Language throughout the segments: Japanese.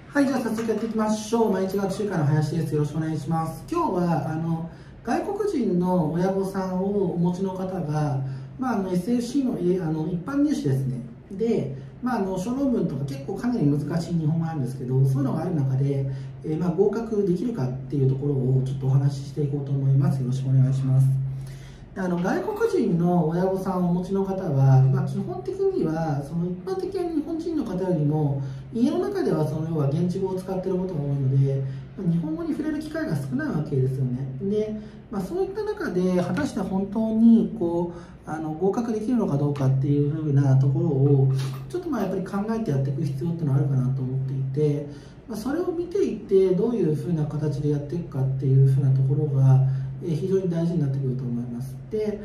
はい、じゃあ早速やっていきましょう。毎日学習会の林です。よろしくお願いします。今日は外国人の親御さんをお持ちの方が、SFC の、一般入試ですね。で、小論文とか結構かなり難しい日本語なんですけど、そういうのがある中で、合格できるかっていうところをちょっとお話ししていこうと思います。よろしくお願いします。外国人の親御さんをお持ちの方は、基本的にはその一般的な日本人の方よりも家の中ではその要は現地語を使っていることが多いので、日本語に触れる機会が少ないわけですよね。で、そういった中で果たして本当に合格できるのかどうかっていうふうなところをちょっとやっぱり考えてやっていく必要っていうのはあるかなと思っていて、それを見ていってどういうふうな形でやっていくかっていうふうなところが非常に大事になってくると思います。で、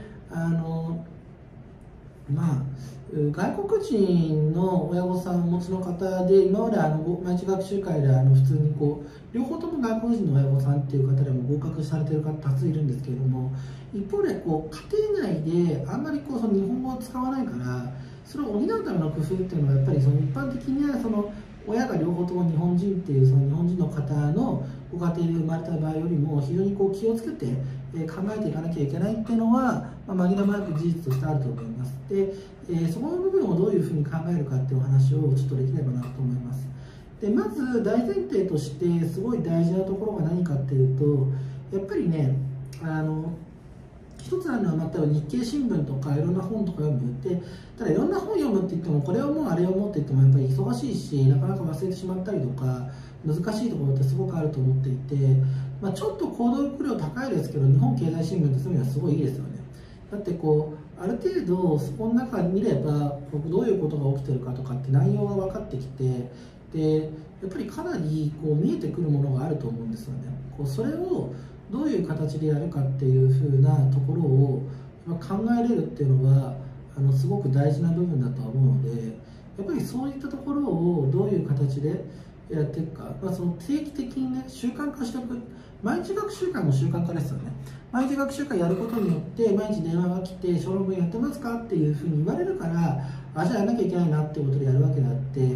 外国人の親御さんをお持ちの方で、今まで毎日学習会で普通に両方とも外国人の親御さんっていう方でも合格されている方多数いるんですけれども、一方で家庭内であんまりその日本語を使わないから、それを補うための工夫っていうのはやっぱりその一般的にはその親が両方とも日本人っていうその日本人の方のご家庭で生まれた場合よりも非常に気をつけて考えていかなきゃいけないっていうのは紛れもなく事実としてあると思います。で、そこの部分をどういうふうに考えるかっていうお話をちょっとできればなと思います。で、まず大前提としてすごい大事なところが何かっていうと、やっぱりね一つあるのは、日経新聞とかいろんな本とか読むで、ただいろんな本読むって言ってもこれをもうあれをもって言ってもやっぱり忙しいし、なかなか忘れてしまったりとか難しいところってすごくあると思っていて、ちょっと購読量高いですけど日本経済新聞ってそういうのはすごいいいですよね。だってある程度そこの中見ればどういうことが起きてるかとかって内容が分かってきて、でやっぱりかなり見えてくるものがあると思うんですよね。それをどういう形でやるかっていう風なところを考えれるっていうのはすごく大事な部分だとは思うので、やっぱりそういったところをどういう形でやっていくか、その定期的にね習慣化しておく。毎日学習会も習慣化ですよね。毎日学習会やることによって毎日電話が来て小論文やってますかっていうふうに言われるから、じゃあやらなきゃいけないなっていうことでやるわけであって、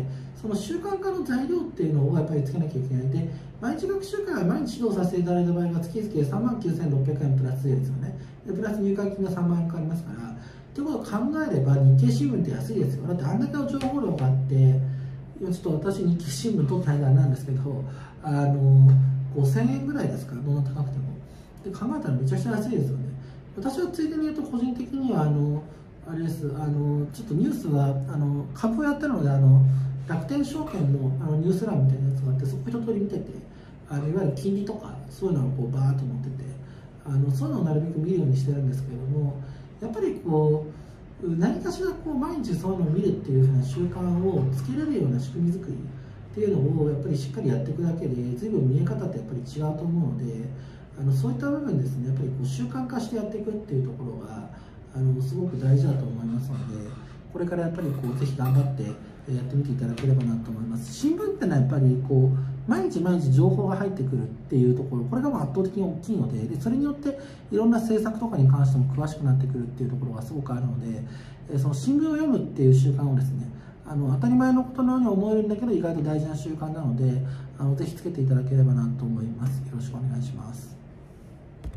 その習慣化の材料っていうのをやっぱりつけなきゃいけないで、毎日学習会は毎日指導させていただいた場合は月々39,600円プラス税ですよね。でプラス入会金が3万円かかりますから、ということを考えれば日経新聞って安いですよ。だってあんだけの情報量があって、ちょっと私日経新聞取ってないからなんですけど、5000円ぐらいですから、どんな高くても。で考えたらめちゃくちゃ安いですよね。私はついでに言うと個人的にはあれです、ちょっとニュースは株をやってるので楽天証券のニュース欄みたいなやつがあって、そこ一通り見てて、いわゆる金利とかそういうのをバーッと載ってて、そういうのをなるべく見るようにしてるんですけれども、やっぱり何かしら毎日そういうのを見るっていう風な習慣をつけれるような仕組み作りっていうのをやっぱりしっかりやっていくだけで随分見え方ってやっぱり違うと思うので、そういった部分ですね、やっぱり習慣化してやっていくっていうところがすごく大事だと思いますので、これからやっぱりぜひ頑張ってやってみていただければなと思います。新聞ってのはやっぱり毎日毎日情報が入ってくるっていうところ、これが圧倒的に大きいので、それによっていろんな政策とかに関しても詳しくなってくるっていうところがすごくあるので、その新聞を読むっていう習慣をですね、当たり前のことのように思えるんだけど意外と大事な習慣なので、ぜひつけていただければなと思います。よろしくお願いします。